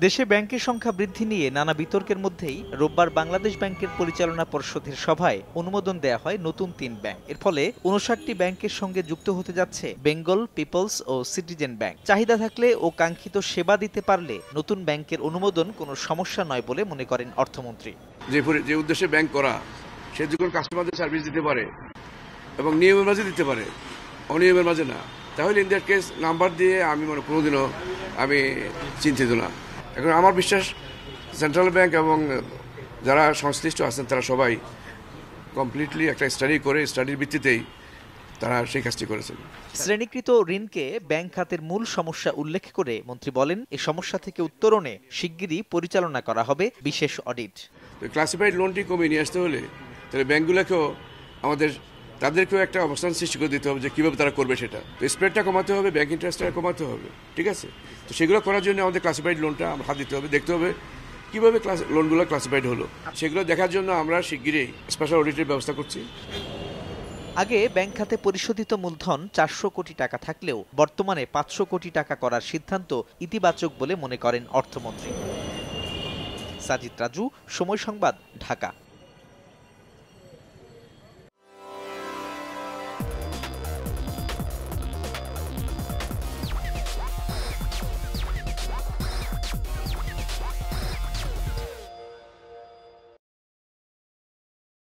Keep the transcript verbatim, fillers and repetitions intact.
দেশে ব্যাংকের সংখ্যা বৃদ্ধি নিয়ে নানা বিতর্কের মধ্যেই রোববার বাংলাদেশ ব্যাংকের পরিচালনা পর্ষদের সভায় অনুমোদন দেয়া হয় নতুন তিন ব্যাংক। এর ফলে উনষাটটি ব্যাংকের সঙ্গে যুক্ত হতে যাচ্ছে বেঙ্গল, পিপলস ও সিটিজেন ব্যাংক। চাহিদা থাকলে ও কাঙ্ক্ষিত সেবা দিতে পারলে নতুন ব্যাংকের অনুমোদন কোনো সমস্যা নয় বলে মনে করেন অর্থমন্ত্রী। যে যে উদ্দেশ্যে ব্যাংক করা, সে যখন কাস্টমারদের সার্ভিস দিতে পারে এবং নিয়মের মাঝে দিতে পারে, অনিয়মের মাঝে না, তাহলে ইন দ্যাট কেস নাম্বার দিয়ে আমি মনে কোনোদিনও আমি চিন্তিত না। এখন আমার বিশ্বাস সেন্ট্রাল ব্যাংক এবং যারা সংশ্লিষ্ট আছেন তারা সবাই কমপ্লিটলি একটা স্টাডি করে স্টাডির ভিত্তিতেই তারা সেই কাজটি করেছেন। শ্রেণীকৃত ঋণকে ব্যাংক খাতের মূল সমস্যা উল্লেখ করে মন্ত্রী বলেন, এই সমস্যা থেকে উত্তরণে শিগগিরই পরিচালনা করা হবে বিশেষ অডিট। ক্লাসিফাইড লোনটি কমিয়ে নিয়ে আসতে হলে তাহলে ব্যাংকগুলোকেও আমাদের তাদেরকেও একটা অবস্থান সৃষ্টি করে দিতে হবে যে কীভাবে তারা করবে সেটা। তো স্প্রেডটা কমাতে হবে, ব্যাংক ইন্টারেস্টটা কমাতে হবে, ঠিক আছে? তো সেগুলো করার জন্য আমাদের ক্লাসিফাইড লোনটা আমরা হাত দিতে হবে, দেখতে হবে কীভাবে ক্লাস লোনগুলো ক্লাসিফাইড হলো। সেগুলো দেখার জন্য আমরা শিগগিরই স্পেশাল অডিটের ব্যবস্থা করছি। আগে ব্যাংক খাতে পরিশোধিত মূলধন চারশো কোটি টাকা থাকলেও বর্তমানে পাঁচশো কোটি টাকা করার সিদ্ধান্ত ইতিবাচক বলে মনে করেন অর্থমন্ত্রী। সাজিদ রাজু, সময় সংবাদ, ঢাকা।